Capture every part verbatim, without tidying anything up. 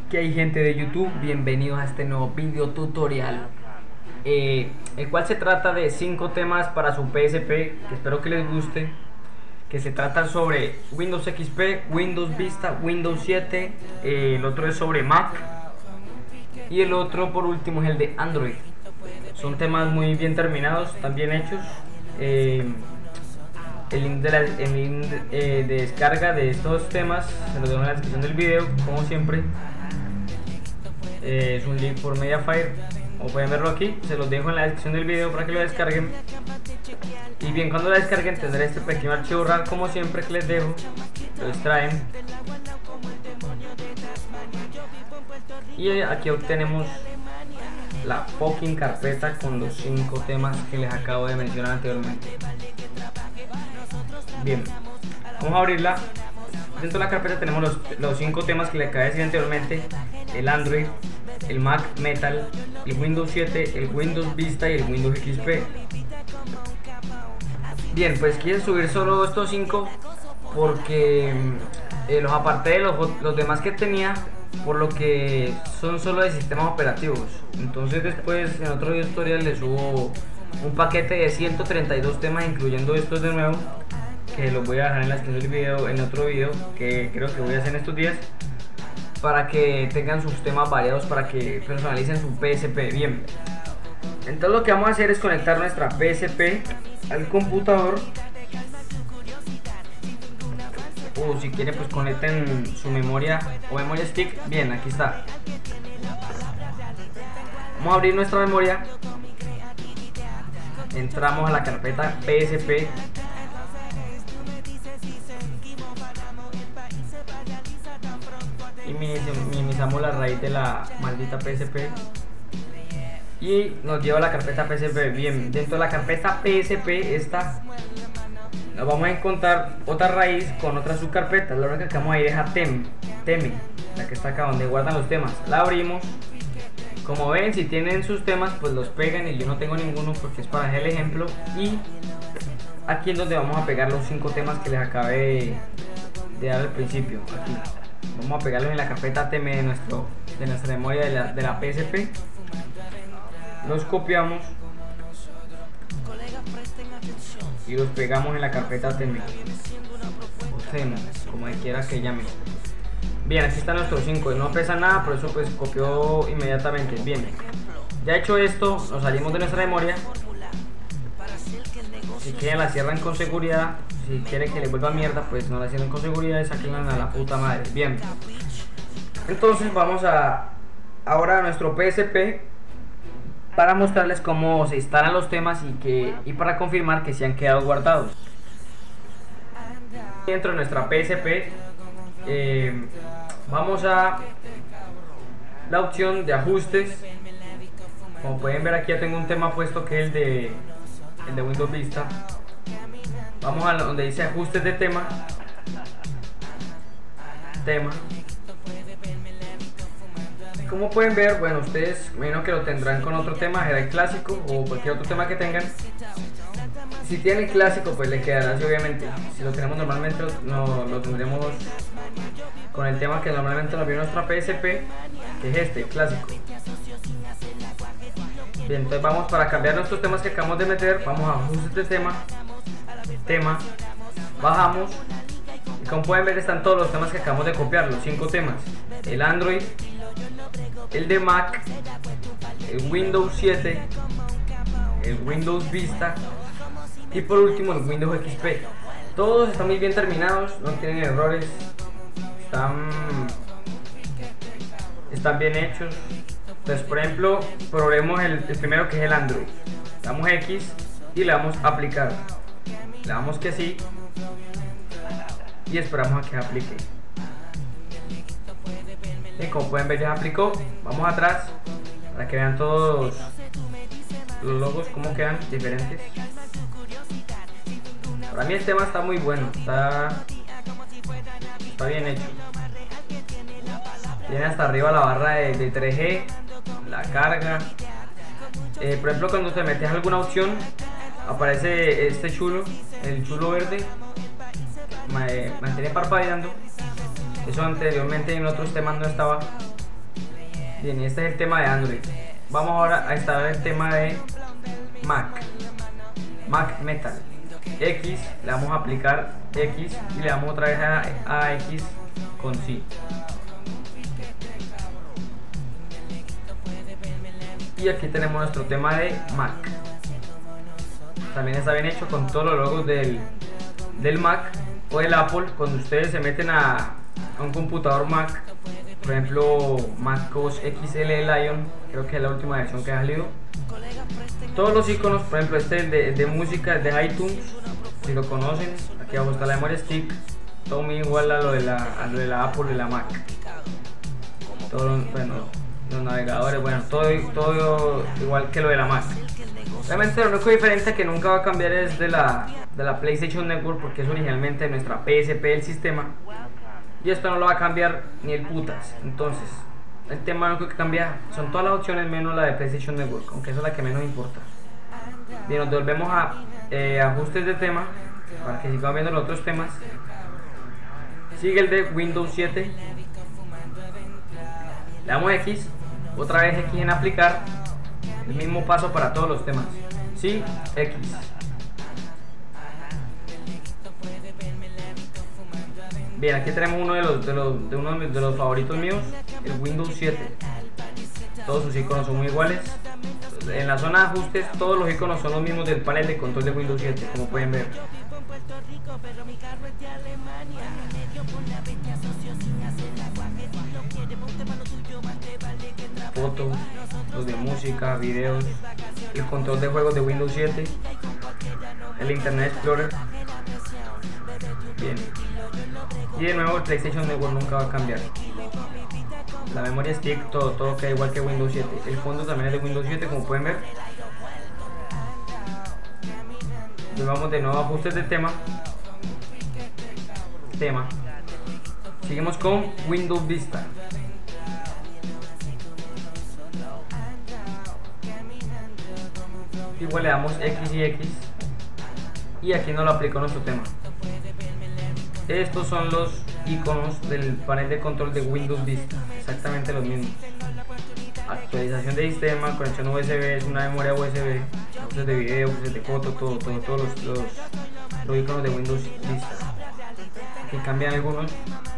¿Qué hay, gente de YouTube? Bienvenidos a este nuevo video tutorial, eh, el cual se trata de cinco temas para su P S P, que espero que les guste, que se trata sobre Windows X P, Windows Vista, Windows siete, eh, el otro es sobre Mac y el otro por último es el de Android. Son temas muy bien terminados, están bien hechos. eh, El link, de, la, el link de, eh, de descarga de estos temas se los dejo en la descripción del video, como siempre. Eh, es un link por Mediafire, o pueden verlo aquí, se los dejo en la descripción del video para que lo descarguen. Y bien, cuando lo descarguen tendré este pequeño archivo RAR como siempre que les dejo, lo extraen y aquí obtenemos la fucking carpeta con los cinco temas que les acabo de mencionar anteriormente. Bien, vamos a abrirla. Dentro de la carpeta tenemos los, los cinco temas que les acabé de decir anteriormente: el Android, el Mac Metal, el Windows siete, el Windows Vista y el Windows X P. Bien, pues quise subir solo estos cinco porque eh, los aparté de los, los demás que tenía, por lo que son solo de sistemas operativos. Entonces después en otro video tutorial les subo un paquete de ciento treinta y dos temas, incluyendo estos de nuevo, que los voy a dejar en la descripción del video, en otro video que creo que voy a hacer en estos días, para que tengan sus temas variados, para que personalicen su P S P. Bien, entonces lo que vamos a hacer es conectar nuestra P S P al computador, o si quieren pues conecten su memoria o memoria stick. Bien, aquí está. Vamos a abrir nuestra memoria, entramos a la carpeta P S P, y minimizamos la raíz de la maldita P S P y nos lleva a la carpeta P S P. Bien, dentro de la carpeta P S P esta nos vamos a encontrar otra raíz con otra subcarpeta. La única que vamos a ir es a tem, teme, la que está acá donde guardan los temas. La abrimos. Como ven, si tienen sus temas pues los pegan, y yo no tengo ninguno porque es para hacer el ejemplo. Y aquí es donde vamos a pegar los cinco temas que les acabé de dar al principio. Aquí vamos a pegarlos en la carpeta teme de, nuestro, de nuestra memoria de la, de la P S P. Los copiamos y los pegamos en la carpeta teme, o teme, como quiera que llame. Bien, aquí están nuestros cinco, no pesa nada, por eso pues copió inmediatamente. Bien, ya hecho esto, nos salimos de nuestra memoria. Si quieren la cierran con seguridad, si quieren que les vuelva mierda pues no la cierren con seguridad y saquenla a la puta madre. Bien, entonces vamos a ahora a nuestro P S P para mostrarles cómo se instalan los temas y, que, y para confirmar que se han quedado guardados. Dentro de nuestra P S P eh, vamos a la opción de ajustes. Como pueden ver, aquí ya tengo un tema puesto que es el de, el de Windows Vista. Vamos a donde dice ajustes de tema, tema. Como pueden ver, bueno, ustedes menos que lo tendrán con otro tema, será el clásico o cualquier otro tema que tengan. Si tienen el clásico pues le quedará así, obviamente. Si lo tenemos normalmente lo, lo tendremos con el tema que normalmente nos viene nuestra P S P, que es este, clásico. Bien, entonces vamos, para cambiar nuestros temas que acabamos de meter, vamos a ajustes de tema, tema, bajamos, y como pueden ver están todos los temas que acabamos de copiar, los cinco temas: el Android, el de Mac, el Windows siete, el Windows Vista y por último el Windows X P. Todos están muy bien terminados, no tienen errores, están, están bien hechos. Entonces, por ejemplo, probemos el, el primero, que es el Android. Le damos X y le damos a aplicar. Le damos que sí y esperamos a que aplique. Y como pueden ver ya aplicó. Vamos atrás para que vean todos los logos como quedan diferentes. Para mí el tema está muy bueno, está, está bien hecho. Tiene hasta arriba la barra de, de tres G, la carga. Eh, por ejemplo, cuando te metes alguna opción aparece este chulo, el chulo verde, mantiene parpadeando. Eso anteriormente en otros temas no estaba. Bien, este es el tema de Android. Vamos ahora a instalar el tema de Mac. Mac Metal. X, le vamos a aplicar X y le damos otra vez a, a X con sí. Y aquí tenemos nuestro tema de Mac. También está bien hecho con todos los logos del, del Mac o del Apple. Cuando ustedes se meten a, a un computador Mac, por ejemplo MacOS X L Lion, creo que es la última versión que ha salido, todos los iconos, por ejemplo este de, de música de iTunes, si lo conocen, aquí abajo está la memoria stick, todo muy igual a lo de la, a lo de la Apple y la Mac. Todos, bueno, los navegadores, bueno, todo, todo igual que lo de la Mac. Realmente lo único diferente que nunca va a cambiar es de la, de la PlayStation Network, porque es originalmente nuestra P S P del sistema, y esto no lo va a cambiar ni el putas. Entonces el tema único que cambia son todas las opciones menos la de PlayStation Network, aunque esa es la que menos importa. Bien, nos devolvemos a eh, ajustes de tema para que sigamos viendo los otros temas. Sigue el de Windows siete, le damos X, otra vez X en aplicar, el mismo paso para todos los temas. Sí, X. Bien, aquí tenemos uno de los, de los, de uno de los favoritos míos, el Windows siete. Todos sus iconos son muy iguales. En la zona de ajustes, todos los iconos son los mismos del panel de control de Windows siete, como pueden ver. Fotos, los de música, videos, el control de juegos de Windows siete, el Internet Explorer. Bien. Y de nuevo el PlayStation Network nunca va a cambiar. La memoria stick, todo, todo queda igual que Windows siete. El fondo también es de Windows siete, como pueden ver. Y vamos de nuevo a ajustes de tema. Tema. Seguimos con Windows Vista. Igual le damos X y X. Y aquí nos lo aplicó nuestro tema. Estos son los iconos del panel de control de Windows Vista, exactamente los mismos. Actualización de sistema, conexión U S B, es una memoria U S B, ajustes de video, ajustes de foto, todo, todo, todos los, los, los iconos de Windows Vista. Aquí cambian algunos.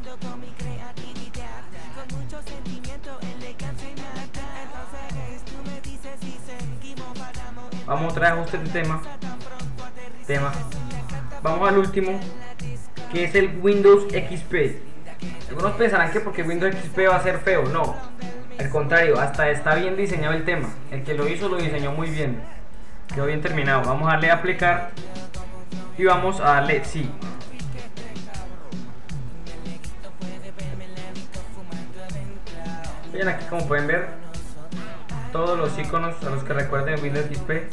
Vamos otra vez a ajustes de tema. Tema. Vamos al último, que es el Windows X P. Algunos pensarán que porque Windows X P va a ser feo. No, al contrario, hasta está bien diseñado el tema. El que lo hizo lo diseñó muy bien, quedó bien terminado. Vamos a darle a aplicar y vamos a darle sí. Bien, aquí como pueden ver todos los iconos a los que recuerden Windows X P.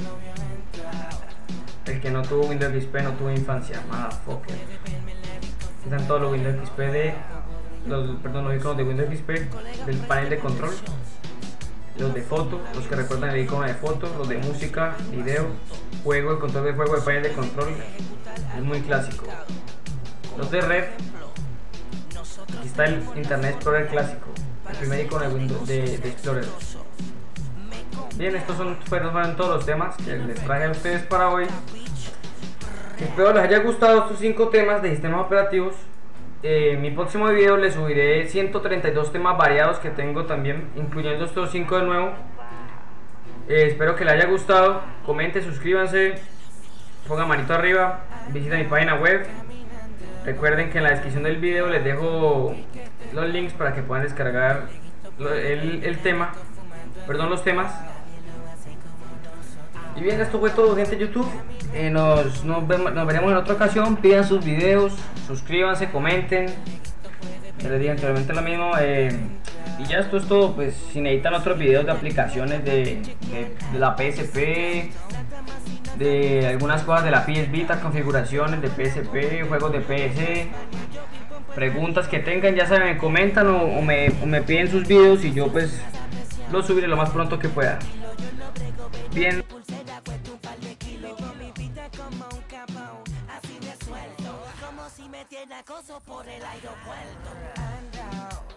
El que no tuvo Windows X P no tuvo infancia, motherfucker. Están todos los Windows X P de los, perdón, los iconos de Windows X P del panel de control, los de foto, los que recuerdan el icono de foto, los de música, video, juego, el control de juego, el panel de control, es muy clásico. Los de red, aquí está el Internet Explorer clásico, el primer icono de Windows de, de Explorer. Bien, estos son, fueron, fueron todos los temas que les traje a ustedes para hoy. Espero les haya gustado estos cinco temas de sistemas operativos. Eh, en mi próximo video les subiré ciento treinta y dos temas variados que tengo también, incluyendo estos cinco de nuevo. Eh, espero que les haya gustado. Comenten, suscríbanse, pongan manito arriba, visiten mi página web. Recuerden que en la descripción del video les dejo los links para que puedan descargar el, el tema, perdón, los temas. Y bien, esto fue todo, gente de YouTube. Eh, nos, nos, vemos, nos veremos en otra ocasión. Pidan sus videos, suscríbanse, comenten. Ya les dije anteriormente lo mismo. Eh, y ya esto es todo. Pues si necesitan otros videos de aplicaciones de, de, de la P S P, de algunas cosas de la P S Vita, configuraciones de P S P, juegos de P S, preguntas que tengan, ya saben, me comentan o, o, me, o me piden sus videos y yo pues los subiré lo más pronto que pueda. Bien. Como si me tiene acoso por el aeropuerto.